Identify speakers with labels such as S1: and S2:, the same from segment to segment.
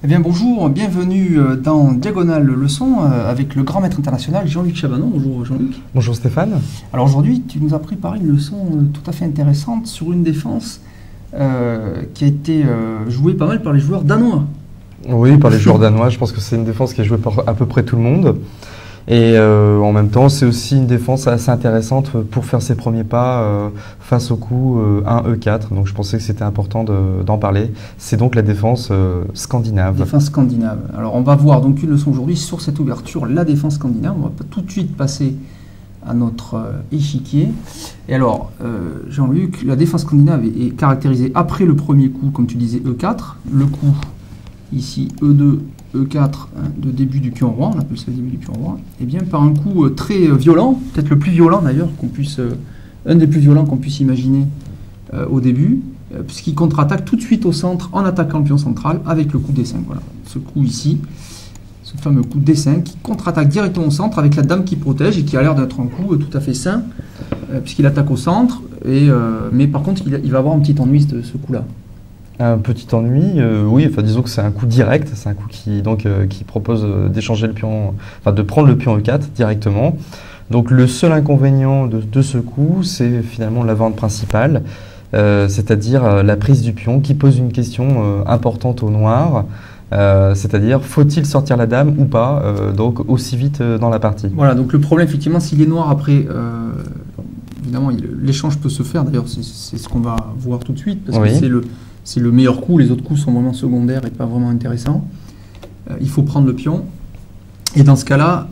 S1: Eh bien bonjour, bienvenue dans Diagonale Leçon avec le grand maître international Jean-Luc Chabanon. Bonjour Jean-Luc.
S2: Bonjour Stéphane.
S1: Alors aujourd'hui tu nous as préparé une leçon tout à fait intéressante sur une défense qui a été jouée pas mal par les joueurs danois.
S2: Oui, par les joueurs danois, je pense que c'est une défense qui est jouée par à peu près tout le monde. Et en même temps, c'est aussi une défense assez intéressante pour faire ses premiers pas face au coup 1-E4. Donc je pensais que c'était important d'en parler. C'est donc la défense scandinave.
S1: Défense scandinave. Alors on va voir donc une leçon aujourd'hui sur cette ouverture, la défense scandinave. On va tout de suite passer à notre échiquier. Et alors, Jean-Luc, la défense scandinave est caractérisée après le premier coup, comme tu disais, E4. Le coup, ici, E2, E4, de début du pion roi, on appelle ça le début du pion roi, et bien par un coup très violent, peut-être le plus violent d'ailleurs, un des plus violents qu'on puisse imaginer au début, puisqu'il contre-attaque tout de suite au centre en attaquant le pion central avec le coup D5. Voilà, ce coup ici, ce fameux coup D5 qui contre-attaque directement au centre avec la dame qui protège et qui a l'air d'être un coup tout à fait sain, puisqu'il attaque au centre, mais par contre il va avoir un petit ennui ce coup-là.
S2: Un petit ennui, oui, enfin disons que c'est un coup direct, c'est un coup qui propose d'échanger le pion, enfin de prendre le pion E4 directement. Donc le seul inconvénient de ce coup, c'est finalement la vente principale, c'est-à-dire la prise du pion qui pose une question importante au noir, c'est-à-dire faut-il sortir la dame ou pas, donc aussi vite dans la partie.
S1: Voilà, donc le problème effectivement, s'il est noir après, évidemment l'échange peut se faire, d'ailleurs c'est ce qu'on va voir tout de suite, parce
S2: oui.
S1: que c'est le meilleur coup, les autres coups sont vraiment secondaires et pas vraiment intéressants. Il faut prendre le pion. Et dans ce cas-là,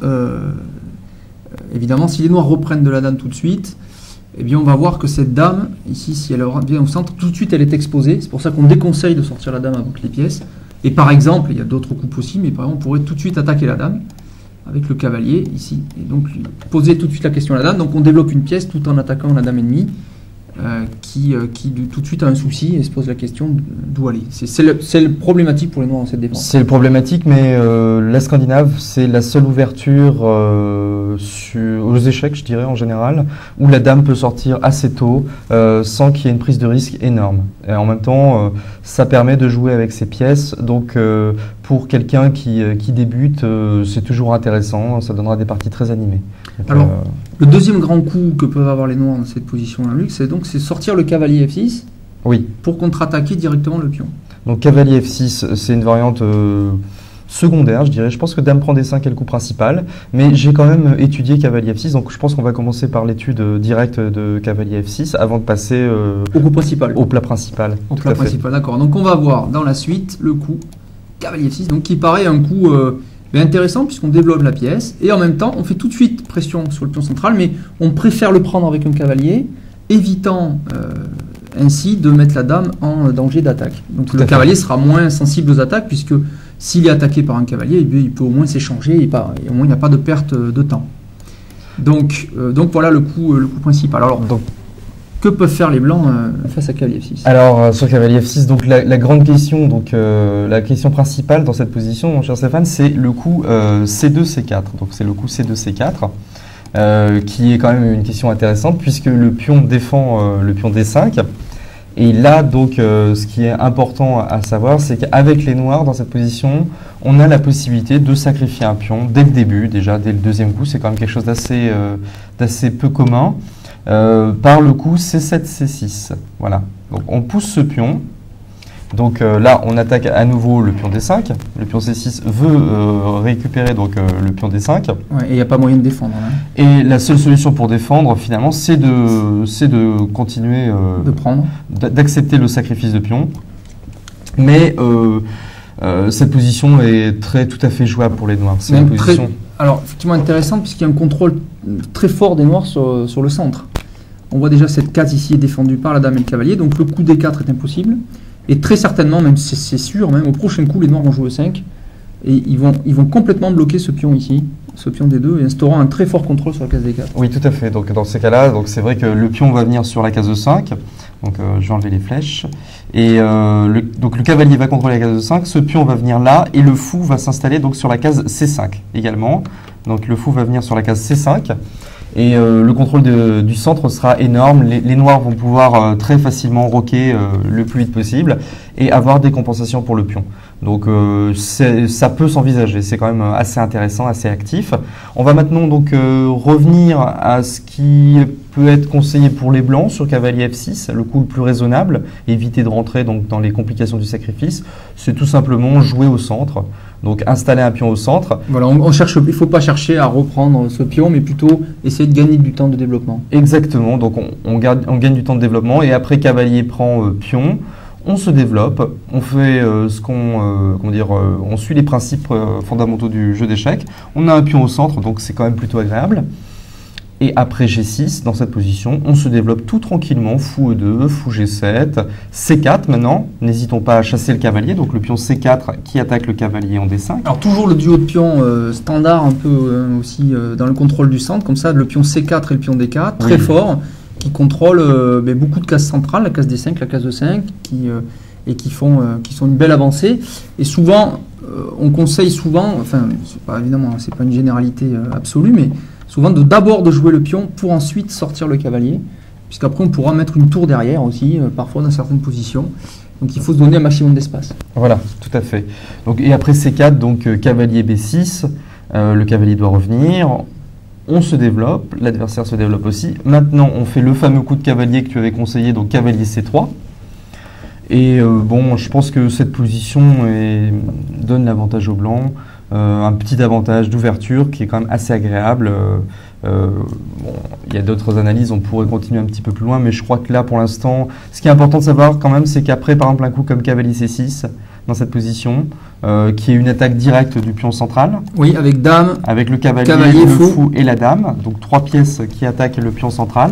S1: évidemment, si les noirs reprennent de la dame tout de suite, eh bien on va voir que cette dame, ici, si elle vient au centre, tout de suite elle est exposée. C'est pour ça qu'on déconseille de sortir la dame avant que les pièces. Et par exemple, il y a d'autres coups possibles, mais par exemple, on pourrait tout de suite attaquer la dame avec le cavalier, ici. Et donc poser tout de suite la question à la dame. Donc on développe une pièce tout en attaquant la dame ennemie. Qui tout de suite a un souci et se pose la question d'où aller. C'est le problématique pour les noirs dans cette défense.
S2: C'est le problématique, mais la Scandinave, c'est la seule ouverture aux échecs, je dirais en général, où la dame peut sortir assez tôt sans qu'il y ait une prise de risque énorme. Et en même temps, ça permet de jouer avec ses pièces. Donc pour quelqu'un qui débute, c'est toujours intéressant, ça donnera des parties très animées. Donc,
S1: alors, le deuxième grand coup que peuvent avoir les noirs dans cette position-là, Luc, c'est sortir le cavalier F6
S2: oui.
S1: Pour contre-attaquer directement le pion.
S2: Donc cavalier F6, c'est une variante secondaire, je dirais. Je pense que dame prend D5 est le coup principal, mais j'ai quand même étudié cavalier F6, donc je pense qu'on va commencer par l'étude directe de cavalier F6 avant de passer
S1: au coup principal.
S2: Au plat principal.
S1: Au plat principal, d'accord. Donc on va voir dans la suite le coup cavalier F6, donc qui paraît un coup intéressant puisqu'on développe la pièce et en même temps on fait tout de suite pression sur le pion central, mais on préfère le prendre avec un cavalier, évitant ainsi de mettre la dame en danger d'attaque. Donc le cavalier sera moins sensible aux attaques puisque s'il est attaqué par un cavalier, il peut au moins s'échanger et au moins il n'y a pas de perte de temps. Donc voilà le coup principal. Alors que peuvent faire les blancs face à cavalier F6? Alors
S2: sur cavalier F6, donc la grande question, donc la question principale dans cette position, mon cher Stéphane, c'est le coup C2 C4. Donc c'est le coup C2 C4 qui est quand même une question intéressante puisque le pion défend le pion D5. Et là, donc, ce qui est important à savoir, c'est qu'avec les noirs, dans cette position, on a la possibilité de sacrifier un pion dès le début, déjà dès le deuxième coup. C'est quand même quelque chose d'assez peu commun. Par le coup C7, C6. Voilà. Donc, on pousse ce pion. Donc là, on attaque à nouveau le pion D5. Le pion C6 veut récupérer donc, le pion D5.
S1: Ouais, et il n'y a pas moyen de défendre. Hein.
S2: Et la seule solution pour défendre, finalement, c'est de continuer d'accepter le sacrifice de pion. Mais cette position est tout à fait jouable pour les noirs. C'est une position...
S1: Alors, effectivement intéressante puisqu'il y a un contrôle très fort des noirs sur le centre. On voit déjà cette case ici est défendue par la dame et le cavalier. Donc le coup D4 est impossible. Et très certainement, même c'est sûr, même au prochain coup, les noirs vont jouer E5. Et ils vont complètement bloquer ce pion ici, ce pion D2, et instaurant un très fort contrôle sur la case D4.
S2: Oui, tout à fait. Donc dans ces cas-là, c'est vrai que le pion va venir sur la case E5. Donc je vais enlever les flèches. Et donc le cavalier va contrôler la case E5. Ce pion va venir là. Et le fou va s'installer donc sur la case C5 également. Donc le fou va venir sur la case C5. Et le contrôle du centre sera énorme. Les noirs vont pouvoir très facilement roquer le plus vite possible et avoir des compensations pour le pion. Donc ça peut s'envisager, c'est quand même assez intéressant, assez actif. On va maintenant donc revenir à ce qui peut être conseillé pour les blancs sur cavalier F6, le coup le plus raisonnable, éviter de rentrer donc dans les complications du sacrifice, c'est tout simplement jouer au centre. Donc installer un pion au centre.
S1: Voilà, il ne faut pas chercher à reprendre ce pion, mais plutôt essayer de gagner du temps de développement.
S2: Exactement, donc on gagne du temps de développement et après cavalier prend pion. On se développe, on fait on suit les principes fondamentaux du jeu d'échecs. On a un pion au centre, donc c'est quand même plutôt agréable. Et après G6, dans cette position, on se développe tout tranquillement, fou E2, fou G7, C4 maintenant. N'hésitons pas à chasser le cavalier, donc le pion C4 qui attaque le cavalier en D5.
S1: Alors toujours le duo de pions standard un peu aussi dans le contrôle du centre, comme ça le pion C4 et le pion D4, très fort, qui contrôlent beaucoup de cases centrales, la case D5, la case E5, qui sont une belle avancée. Et souvent, on conseille souvent, enfin évidemment c'est pas une généralité absolue, mais souvent d'abord de jouer le pion pour ensuite sortir le cavalier, puisqu'après on pourra mettre une tour derrière aussi, parfois dans certaines positions. Donc il faut se donner un maximum d'espace.
S2: Voilà, tout à fait. Donc, et après C4, donc cavalier B6, le cavalier doit revenir, on se développe, l'adversaire se développe aussi. Maintenant on fait le fameux coup de cavalier que tu avais conseillé, donc cavalier C3. Et je pense que cette position donne l'avantage au blanc. Un petit avantage d'ouverture qui est quand même assez agréable. Il y a d'autres analyses, on pourrait continuer un petit peu plus loin, mais je crois que là, pour l'instant, ce qui est important de savoir quand même, c'est qu'après, par exemple, un coup comme cavalier C6, dans cette position, qui est une attaque directe du pion central.
S1: Oui, avec dame.
S2: Avec le cavalier, le fou et la dame. Donc 3 pièces qui attaquent le pion central.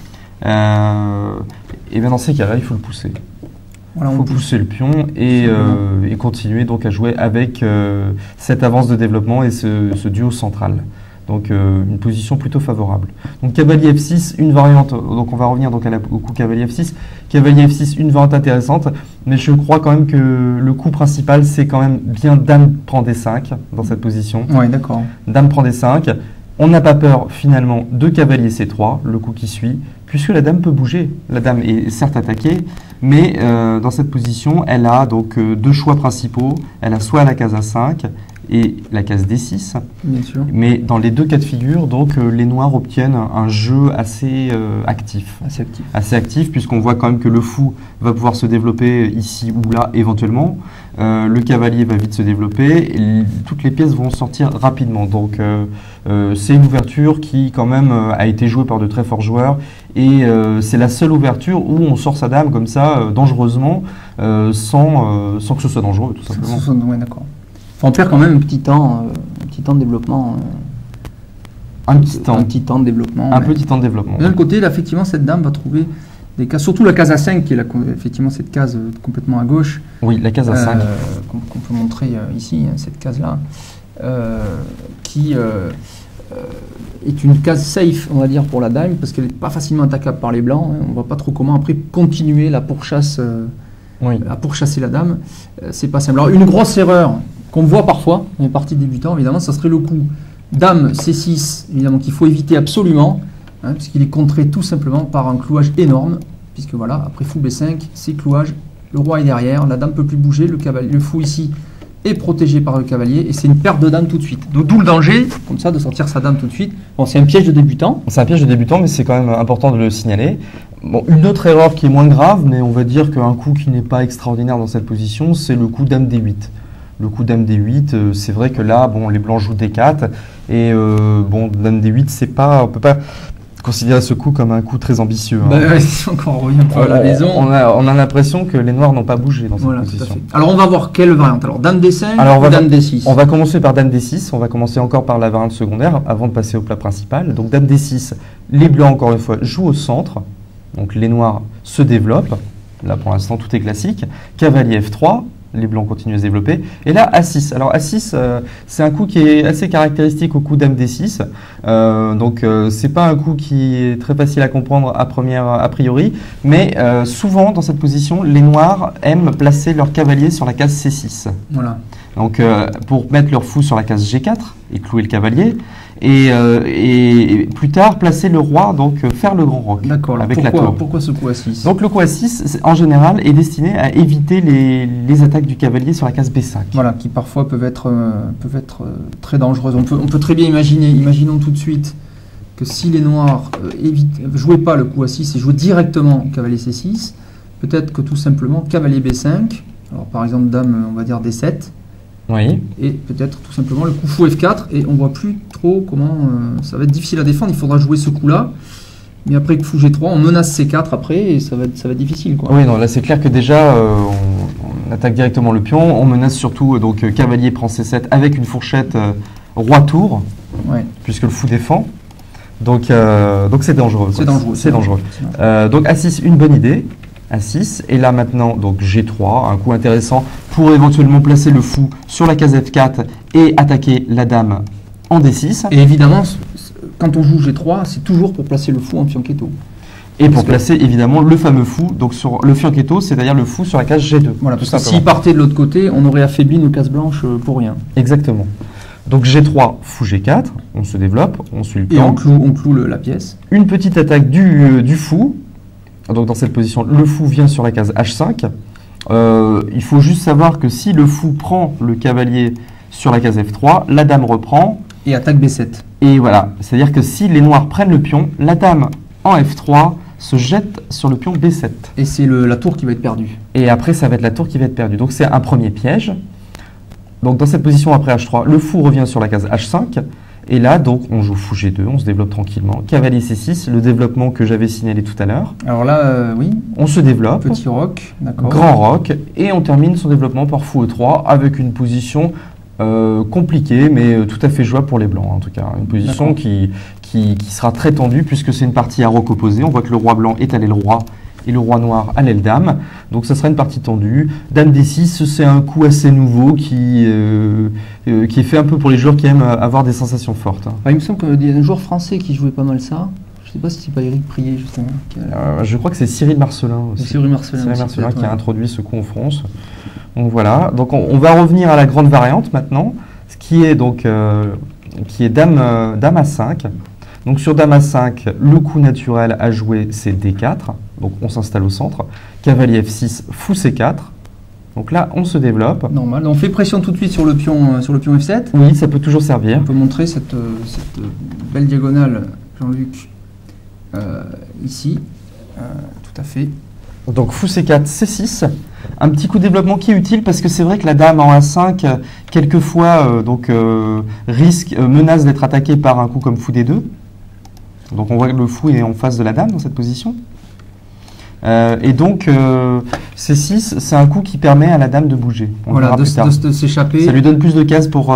S2: Et bien dans ces cas-là, il faut le pousser. Voilà, il faut pousser le pion et continuer donc à jouer avec cette avance de développement et ce duo central. Donc une position plutôt favorable. Donc cavalier F6, une variante, donc on va revenir donc au coup cavalier F6. Cavalier F6, une variante intéressante, mais je crois quand même que le coup principal c'est quand même bien dame prend D5 dans cette position.
S1: Oui, d'accord.
S2: Dame prend D5. On n'a pas peur finalement de cavalier C3, le coup qui suit, puisque la dame peut bouger. La dame est certes attaquée, mais dans cette position, elle a donc deux choix principaux. Elle a soit la case A5 et la case D6.
S1: Bien sûr.
S2: Mais dans les deux cas de figure, donc les noirs obtiennent un jeu assez actif. Assez actif, puisqu'on voit quand même que le fou va pouvoir se développer ici ou là éventuellement. Le cavalier va vite se développer et toutes les pièces vont sortir rapidement. Donc c'est une ouverture qui quand même a été jouée par de très forts joueurs et c'est la seule ouverture où on sort sa dame comme ça dangereusement sans que ce soit dangereux tout simplement.
S1: Oui, d'accord. On perd quand même un petit temps de développement.
S2: Un petit temps
S1: de développement.
S2: Un petit temps de développement.
S1: D'un côté, là, effectivement, cette dame va trouver des cases, surtout la case A5, qui est effectivement cette case complètement à gauche.
S2: Oui, la case A5.
S1: Qu'on peut montrer ici, cette case-là, qui est une case safe, on va dire, pour la dame, parce qu'elle n'est pas facilement attaquable par les blancs. On ne voit pas trop comment après continuer la pourchasse, à pourchasser la dame. C'est pas simple. Alors, une grosse erreur qu'on voit parfois dans les parties débutants, évidemment, ça serait le coup dame C6, évidemment, qu'il faut éviter absolument, puisqu'il est contré tout simplement par un clouage énorme, puisque voilà, après fou B5, c'est clouage, le roi est derrière, la dame ne peut plus bouger, le fou ici est protégé par le cavalier, et c'est une perte de dame tout de suite. D'où le danger, comme ça, de sortir sa dame tout de suite. Bon, c'est un piège de débutant.
S2: C'est un piège de débutant, mais c'est quand même important de le signaler. Bon, une autre erreur qui est moins grave, mais on va dire qu'un coup qui n'est pas extraordinaire dans cette position, c'est le coup dame D8. Le coup dame D8, c'est vrai que là, bon, les blancs jouent D4, et dame D8, c'est pas, on peut pas considérer ce coup comme un coup très ambitieux.
S1: Quand on revient à la maison.
S2: On a l'impression que les noirs n'ont pas bougé dans cette position.
S1: Tout à fait. Alors on va voir quelle variante. Alors dame D5 ou dame D6.
S2: On va commencer par dame D6, on va commencer encore par la variante secondaire avant de passer au plat principal. Donc dame D6, les blancs encore une fois jouent au centre, donc les noirs se développent. Là pour l'instant tout est classique. Cavalier F3. Les blancs continuent à se développer. Et là, A6. Alors A6, c'est un coup qui est assez caractéristique au coup dame D6. C'est pas un coup qui est très facile à comprendre a priori, mais souvent dans cette position, les noirs aiment placer leur cavalier sur la case C6.
S1: Voilà.
S2: Donc pour mettre leur fou sur la case G4 et clouer le cavalier. et plus tard placer le roi, donc faire le grand roc.
S1: D'accord.
S2: Avec la tour.
S1: Pourquoi ce coup A6?
S2: Donc le coup A6, en général, est destiné à éviter les attaques du cavalier sur la case B5.
S1: Voilà, qui parfois peuvent être très dangereuses. On peut très bien imaginons tout de suite que si les noirs jouaient pas le coup A6 et jouaient directement cavalier C6, peut-être que tout simplement cavalier B5, alors par exemple dame, on va dire D7,
S2: oui.
S1: Et peut-être tout simplement le coup fou F4, et on voit plus trop comment ça va être difficile à défendre. Il faudra jouer ce coup-là, mais après fou G3, on menace C4 après, et ça va être difficile, quoi.
S2: Oui, non, là c'est clair que déjà on attaque directement le pion, on menace surtout donc cavalier prend C7 avec une fourchette roi tour,
S1: ouais.
S2: Puisque le fou défend. Donc c'est dangereux.
S1: C'est dangereux.
S2: C'est dangereux. Donc A6, une bonne idée. A6, et là maintenant donc G3, un coup intéressant pour éventuellement placer le fou sur la case F4 et attaquer la dame en D6.
S1: Et évidemment, quand on joue G3, c'est toujours pour placer le fou en fianchetto.
S2: Et pour placer évidemment le fameux fou, donc sur le fianchetto, c'est-à-dire le fou sur la case G2.
S1: Voilà, parce que s'il partait de l'autre côté, on aurait affaibli nos cases blanches pour rien.
S2: Exactement. Donc G3, fou G4, on se développe, on suit le plan.
S1: Et on cloue la pièce.
S2: Une petite attaque du fou. Donc dans cette position, le fou vient sur la case H5. Il faut juste savoir que si le fou prend le cavalier sur la case F3, la dame reprend.
S1: Et attaque B7.
S2: Et voilà, c'est-à-dire que si les noirs prennent le pion, la dame en F3 se jette sur le pion B7.
S1: Et c'est la tour qui va être perdue.
S2: Et après, ça va être la tour qui va être perdue. Donc c'est un premier piège. Donc dans cette position après H3, le fou revient sur la case H5. Et là, donc, on joue fou G2, on se développe tranquillement. Cavalier C6, le développement que j'avais signalé tout à l'heure.
S1: Alors là, oui.
S2: On se développe.
S1: Petit roc, d'accord.
S2: Grand roc. Et on termine son développement par fou E3 avec une position compliquée, mais tout à fait jouable pour les blancs, en tout cas. Une position qui sera très tendue puisque c'est une partie à roc opposé. On voit que le roi blanc est à l'aile roi et le roi noir à l'aile dame. Donc ça sera une partie tendue. Dame D6, c'est un coup assez nouveau qui est fait un peu pour les joueurs qui aiment avoir des sensations fortes.
S1: Il me semble qu'il y a un joueur français qui jouait pas mal ça. Je ne sais pas si c'est pas Éric Prier, justement.
S2: Je crois que c'est Cyril Marcelin aussi.
S1: Cyril Marcelin
S2: qui a introduit ce coup en France. Donc voilà. Donc on va revenir à la grande variante maintenant, ce qui est donc dame A5. Donc sur dame A5, le coup naturel à jouer, c'est D4. Donc on s'installe au centre. Cavalier F6, fou C4. Donc là, on se développe.
S1: Normal. On fait pression tout de suite sur le pion F7.
S2: Oui, ça peut toujours servir.
S1: On peut montrer cette belle diagonale, Jean-Luc, ici. Tout à fait.
S2: Donc fou C4, C6. Un petit coup de développement qui est utile parce que c'est vrai que la dame en A5, quelquefois, menace d'être attaquée par un coup comme fou D2. Donc on voit que le fou est en face de la dame dans cette position. Et donc C6, c'est un coup qui permet à la dame de bouger.
S1: Voilà, de s'échapper.
S2: Ça lui donne plus de cases pour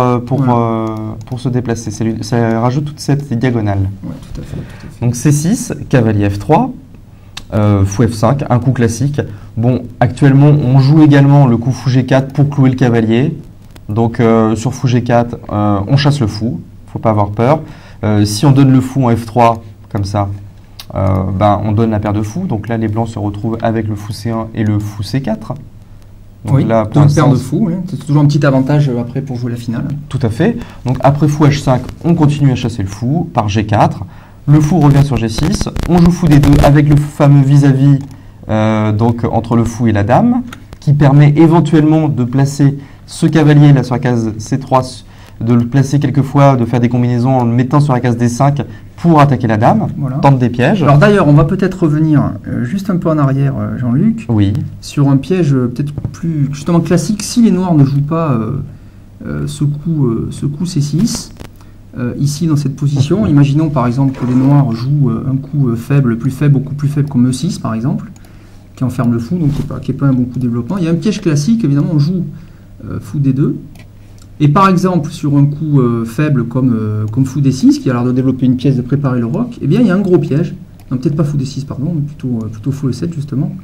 S2: se déplacer. Ça rajoute toute cette diagonale.
S1: Ouais, tout à fait.
S2: Donc C6, cavalier F3, fou F5, un coup classique. Bon, actuellement, on joue également le coup fou G4 pour clouer le cavalier. Donc sur fou G4, on chasse le fou. Il ne faut pas avoir peur. Si on donne le fou en F3, comme ça, on donne la paire de fous. Donc là, les blancs se retrouvent avec le fou C1 et le fou C4. Donc
S1: oui,
S2: là,
S1: deux paires de fous. Hein. C'est toujours un petit avantage après pour jouer la finale.
S2: Tout à fait. Donc après fou H5, on continue à chasser le fou par G4. Le fou revient sur G6. On joue fou D2 avec le fameux vis-à-vis donc entre le fou et la dame, qui permet éventuellement de placer ce cavalier là sur la case C3, de le placer quelquefois, de faire des combinaisons en le mettant sur la case D5 pour attaquer la dame,
S1: voilà.
S2: Tente des pièges.
S1: Alors d'ailleurs, on va peut-être revenir juste un peu en arrière, Jean-Luc,
S2: oui.
S1: Sur un piège peut-être plus justement classique, si les noirs ne jouent pas ce coup C6, ici dans cette position, imaginons par exemple que les noirs jouent un coup faible, beaucoup plus faible comme E6 par exemple, qui enferme le fou, donc qui n'est pas un bon coup de développement. Il y a un piège classique, évidemment, on joue fou D2. Et par exemple, sur un coup faible comme fou D6, qui a l'air de développer une pièce de préparer le roc, eh bien, il y a un gros piège. Non, peut-être pas fou D6, pardon, mais plutôt fou E7, justement.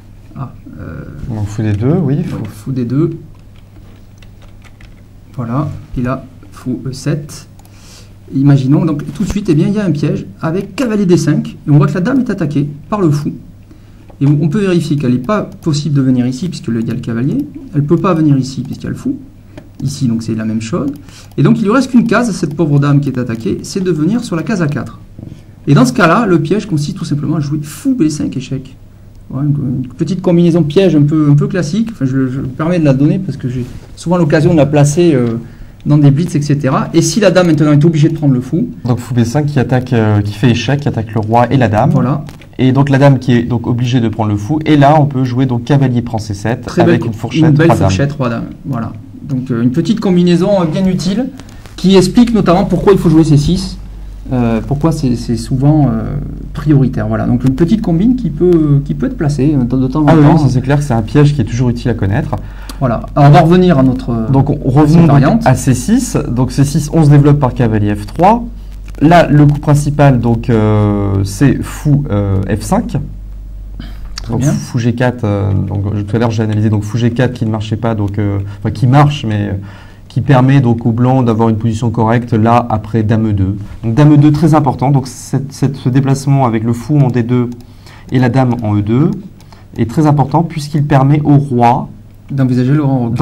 S2: Donc fou D2, oui.
S1: Fou D2. Voilà. Et là, fou E7. Imaginons, donc tout de suite, eh bien, il y a un piège avec cavalier D5. Et on voit que la dame est attaquée par le fou. Et on peut vérifier qu'elle n'est pas possible de venir ici, puisqu'il y a le cavalier. Elle ne peut pas venir ici, puisqu'il y a le fou. Ici, donc c'est la même chose. Et donc il lui reste qu'une case, cette pauvre dame qui est attaquée, c'est de venir sur la case A4. Et dans ce cas-là, le piège consiste tout simplement à jouer fou B5 échec. Voilà, une petite combinaison piège un peu classique. Enfin, je me permets de la donner parce que j'ai souvent l'occasion de la placer dans des blitz, etc. Et si la dame maintenant est obligée de prendre le fou.
S2: Donc fou B5 qui attaque, qui fait échec, qui attaque le roi et la dame.
S1: Voilà.
S2: Et donc la dame qui est donc obligée de prendre le fou. Et là, on peut jouer donc cavalier prend C7 avec une fourchette.
S1: Une belle fourchette roi dame. Voilà. Donc une petite combinaison bien utile qui explique notamment pourquoi il faut jouer C6. Pourquoi c'est souvent prioritaire. Voilà. Donc une petite combine qui peut être placée de temps en temps.
S2: Oui, c'est clair que c'est un piège qui est toujours utile à connaître.
S1: Voilà. Alors, on va revenir à notre
S2: donc revenons donc à C6. Donc C6, on se développe par cavalier F3. Là, le coup principal, donc c'est fou F5. Donc fou G4. Donc tout à l'heure j'ai analysé donc fou G4 qui ne marchait pas, donc enfin qui marche mais qui permet donc au blanc d'avoir une position correcte là après dame E2. Donc dame E2 très important. Donc ce déplacement avec le fou en D2 et la dame en E2 est très important puisqu'il permet au roi
S1: d'envisager le grand roc.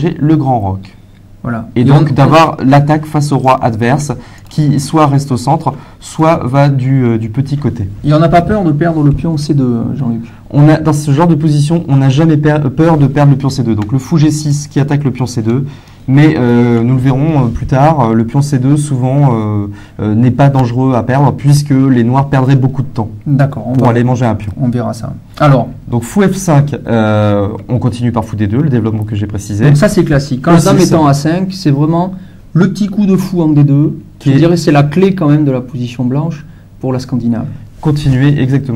S1: Voilà.
S2: Et donc d'avoir l'attaque face au roi adverse qui soit reste au centre, soit va du petit côté.
S1: Et on n'a pas peur de perdre le pion C2, Jean-Luc?
S2: Dans ce genre de position, on n'a jamais peur de perdre le pion C2. Donc le fou G6 qui attaque le pion C2, mais nous le verrons plus tard, le pion C2 souvent n'est pas dangereux à perdre puisque les noirs perdraient beaucoup de temps pour aller manger un pion.
S1: On verra ça. Alors,
S2: donc fou F5, on continue par fou D2, le développement que j'ai précisé.
S1: Donc ça c'est classique. Quand la dame est en A5, c'est vraiment le petit coup de fou en D2, je dirais c'est la clé quand même de la position blanche pour la Scandinave.
S2: Continuer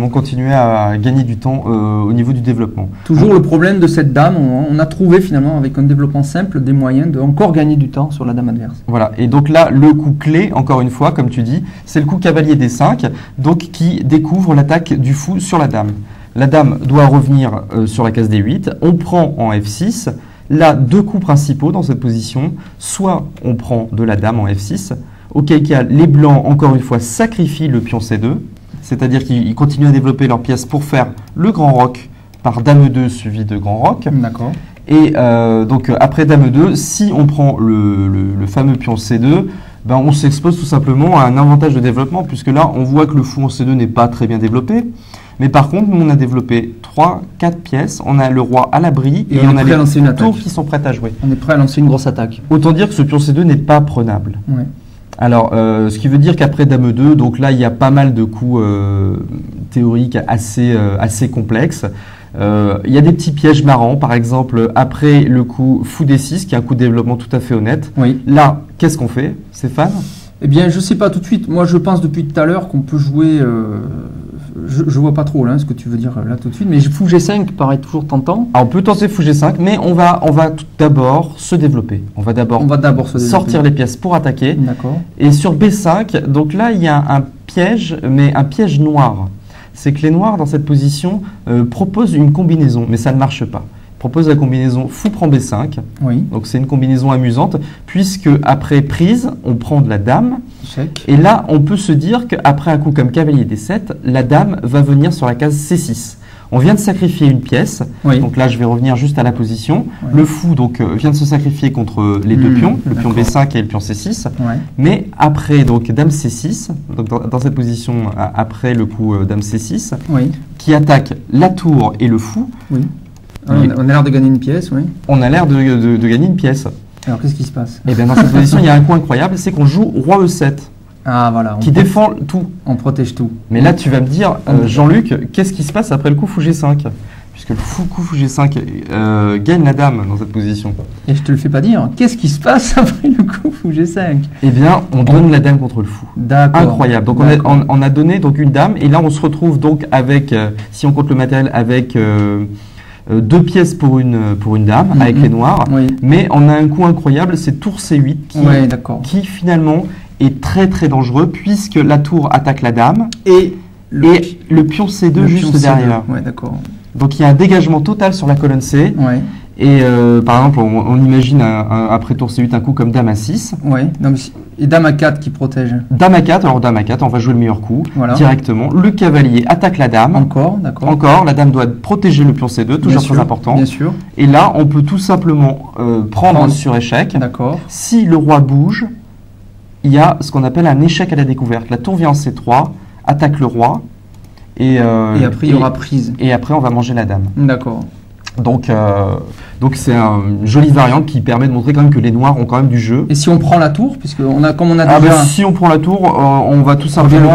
S2: à gagner du temps au niveau du développement.
S1: Toujours le problème de cette dame, on a trouvé finalement avec un développement simple des moyens de encore gagner du temps sur la dame adverse.
S2: Voilà, et donc là, le coup clé, encore une fois, comme tu dis, c'est le coup cavalier D5, donc qui découvre l'attaque du fou sur la dame. La dame doit revenir sur la case D8, on prend en F6, là, deux coups principaux dans cette position, soit on prend de la dame en F6, auquel cas les blancs, encore une fois, sacrifient le pion C2, c'est-à-dire qu'ils continuent à développer leur pièce pour faire le grand roc par dame E2 suivi de grand roc.
S1: D'accord.
S2: Et donc après dame E2, si on prend le fameux pion C2, ben on s'expose tout simplement à un avantage de développement, puisque là on voit que le fou en C2 n'est pas très bien développé. Mais par contre, nous on a développé 3-4 pièces, on a le roi à l'abri et on a les tours qui sont prêtes à jouer.
S1: On est prêt à lancer une grosse attaque.
S2: Autant dire que ce pion C2 n'est pas prenable.
S1: Ouais.
S2: Alors, ce qui veut dire qu'après dame 2, donc là, il y a pas mal de coups théoriques assez complexes. Il y a des petits pièges marrants, par exemple, après le coup fou D6, qui est un coup de développement tout à fait honnête.
S1: Oui.
S2: Là, qu'est-ce qu'on fait, Stéphane?
S1: Eh bien, je ne sais pas tout de suite. Moi, je pense depuis tout à l'heure qu'on peut jouer... je ne vois pas trop là, ce que tu veux dire là tout de suite, mais fou G5 paraît toujours tentant.
S2: Alors, on peut tenter fou G5, mais on va tout d'abord se développer. On va d'abord sortir les pièces pour attaquer.
S1: D'accord.
S2: Et sur B5, donc là, il y a un piège, mais un piège noir. C'est que les noirs, dans cette position, proposent une combinaison, mais ça ne marche pas. Propose la combinaison fou prend B5.
S1: Oui.
S2: Donc c'est une combinaison amusante, puisque après prise, on prend de la dame.
S1: Échec.
S2: Et là, on peut se dire qu'après un coup comme cavalier D7, la dame va venir sur la case C6. On vient de sacrifier une pièce.
S1: Oui.
S2: Donc là, je vais revenir juste à la position.
S1: Oui.
S2: Le fou donc, vient de se sacrifier contre les deux pions, le pion B5 et le pion C6.
S1: Ouais.
S2: Mais après, donc dame C6, donc dans cette position, après le coup dame C6,
S1: oui,
S2: qui attaque la tour et le fou.
S1: Oui. On a l'air de gagner une pièce, oui.
S2: On a l'air de gagner une pièce.
S1: Alors, qu'est-ce qui se passe?
S2: Et bien dans cette position, il y a un coup incroyable, c'est qu'on joue roi E7.
S1: Ah, voilà.
S2: Qui défend tout.
S1: On protège tout.
S2: Mais là, tu vas me dire, Jean-Luc, qu'est-ce qui se passe après le coup fou G5? Puisque le coup fou G5 gagne la dame dans cette position.
S1: Et je te le fais pas dire. Qu'est-ce qui se passe après le coup fou G5?
S2: Eh bien, on donne la dame contre le fou.
S1: D'accord.
S2: Incroyable. Donc, on a donné donc, une dame, et là, on se retrouve donc avec, si on compte le matériel, avec... deux pièces pour une dame avec les noirs,
S1: oui.
S2: Mais on a un coup incroyable, c'est tour C8 qui finalement est très très dangereux puisque la tour attaque la dame et le pion C2 juste derrière.
S1: Ouais, d'accord.
S2: Donc il y a un dégagement total sur la colonne C.
S1: Ouais.
S2: Et par exemple, on imagine après tour C8 un coup comme Dame à 6.
S1: Ouais. Non, mais et Dame à 4 qui protège.
S2: Dame à 4, alors Dame à 4, on va jouer le meilleur coup directement. Le cavalier attaque la Dame.
S1: Encore, d'accord.
S2: Encore, la Dame doit protéger le pion C2, toujours très important.
S1: Bien sûr.
S2: Et là, on peut tout simplement prendre sur échec.
S1: D'accord.
S2: Si le roi bouge, il y a ce qu'on appelle un échec à la découverte. La tour vient en C3, attaque le roi. Et
S1: après, il y aura prise.
S2: Et après, on va manger la Dame.
S1: D'accord.
S2: Donc c'est une jolie variante qui permet de montrer quand même que les noirs ont quand même du jeu.
S1: Et si on prend la tour, puisque comme on a déjà...
S2: si on prend la tour, on va tout simplement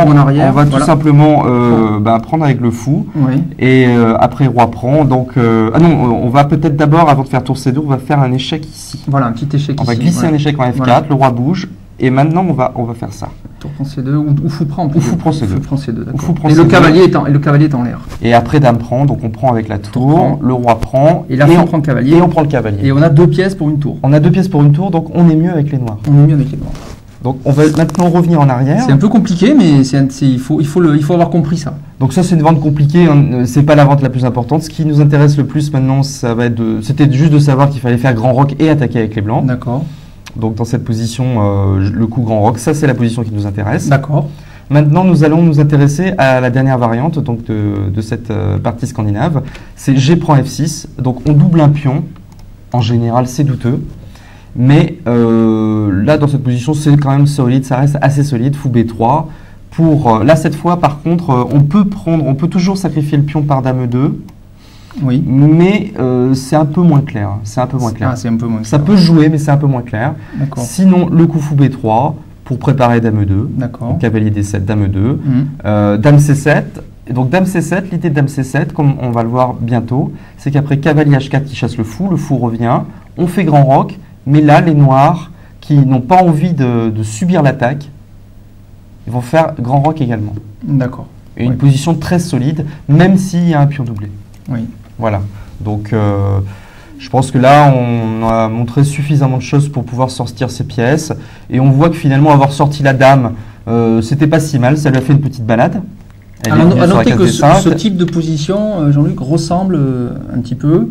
S2: prendre avec le fou.
S1: Oui.
S2: Et après roi prend. Donc on va peut-être d'abord, avant de faire tour C2, on va faire un échec ici.
S1: Voilà, un petit échec ici.
S2: On va glisser un échec en F4, le roi bouge. Et maintenant, on va faire ça.
S1: Tour prend C2 ou fou prend.
S2: Ou fou prend C2.
S1: Fou prend C2, d'accord.
S2: Et
S1: le cavalier est en l'air.
S2: Et après Dame prend, donc on prend avec la tour, le roi prend.
S1: Et là, on prend le cavalier.
S2: Et on prend le cavalier.
S1: Et on a 2 pièces pour une tour.
S2: On a 2 pièces pour une tour, donc on est mieux avec les noirs. Donc on va maintenant revenir en arrière.
S1: C'est un peu compliqué, mais il faut avoir compris ça.
S2: Donc ça, c'est une vente compliquée, hein. C'est pas la vente la plus importante. Ce qui nous intéresse le plus maintenant, c'était juste de savoir qu'il fallait faire grand roc et attaquer avec les blancs.
S1: D'accord.
S2: Donc dans cette position, le coup grand roc, ça c'est la position qui nous intéresse.
S1: D'accord.
S2: Maintenant, nous allons nous intéresser à la dernière variante donc de cette partie scandinave. C'est G prend F6. Donc on double un pion. En général, c'est douteux. Mais là, dans cette position, c'est quand même solide. Ça reste assez solide. Fou B3. Là, cette fois, par contre, on peut toujours sacrifier le pion par Dame 2.
S1: Oui.
S2: Mais c'est un peu moins clair. C'est un peu moins clair.
S1: C'est un peu moins clair.
S2: Ça peut jouer, mais c'est un peu moins clair.
S1: D'accord.
S2: Sinon, le coup fou B3 pour préparer Dame 2.
S1: D'accord.
S2: Cavalier D7, Dame 2. Dame C7. Et donc Dame C7, l'idée de Dame C7, comme on va le voir bientôt, c'est qu'après cavalier H4 qui chasse le fou revient. On fait grand roc, mais là, les noirs qui n'ont pas envie de subir l'attaque, ils vont faire grand roc également.
S1: D'accord.
S2: Et une position très solide, même s'il y a un pion doublé.
S1: Oui.
S2: Voilà, donc je pense que là on a montré suffisamment de choses pour pouvoir sortir ces pièces et on voit que finalement avoir sorti la Dame, c'était pas si mal, ça lui a fait une petite balade.
S1: À noter que ce type de position, Jean-Luc, ressemble un petit peu,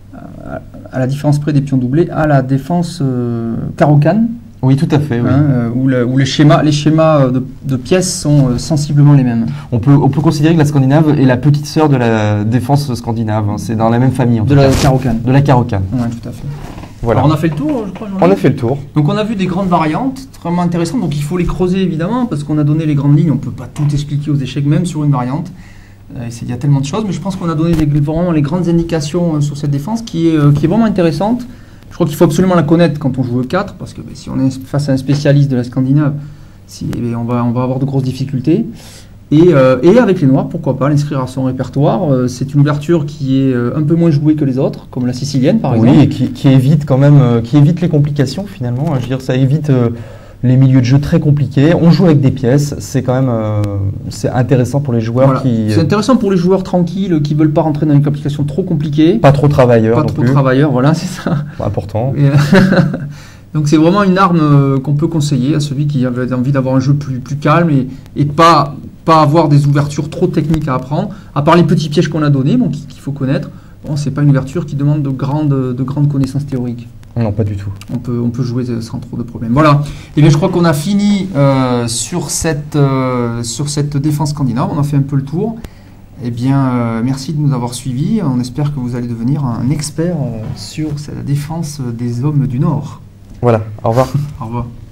S1: à la différence près des pions doublés, à la défense Caro-Can.
S2: Oui, tout à fait. Oui.
S1: Où les schémas de pièces sont sensiblement les mêmes.
S2: On peut considérer que la Scandinave est la petite sœur de la défense scandinave. Hein. C'est dans la même famille.
S1: De la Caro-Can.
S2: De la Caro-Can.
S1: Oui, tout à fait.
S2: Voilà.
S1: Alors on a fait le tour, je crois.
S2: On a fait le tour.
S1: Donc on a vu des grandes variantes, vraiment intéressantes. Donc il faut les creuser évidemment, parce qu'on a donné les grandes lignes. On ne peut pas tout expliquer aux échecs, même sur une variante. Il y a tellement de choses, mais je pense qu'on a donné vraiment les grandes indications sur cette défense qui est vraiment intéressante. Je crois qu'il faut absolument la connaître quand on joue E4, parce que si on est face à un spécialiste de la Scandinave, on va avoir de grosses difficultés. Et avec les noirs, pourquoi pas l'inscrire à son répertoire. C'est une ouverture qui est un peu moins jouée que les autres, comme la sicilienne par exemple.
S2: Oui, et qui évite quand même, qui évite les complications finalement. Je veux dire, ça évite les milieux de jeu très compliqués. On joue avec des pièces, c'est quand même c'est intéressant pour les joueurs
S1: C'est intéressant pour les joueurs tranquilles qui ne veulent pas rentrer dans une complication trop compliquée.
S2: Pas trop travailleurs.
S1: Voilà, c'est ça.
S2: Important.
S1: Donc c'est vraiment une arme qu'on peut conseiller à celui qui avait envie d'avoir un jeu plus calme et pas avoir des ouvertures trop techniques à apprendre, à part les petits pièges qu'on a donnés, qu'il faut connaître. Bon, c'est pas une ouverture qui demande de grandes connaissances théoriques.
S2: Non, pas du tout.
S1: On peut jouer sans trop de problèmes. Voilà. Et bien, je crois qu'on a fini sur cette défense scandinave. On a fait un peu le tour. Eh bien, merci de nous avoir suivis. On espère que vous allez devenir un expert sur la défense des hommes du Nord.
S2: Voilà. Au revoir.
S1: Au revoir.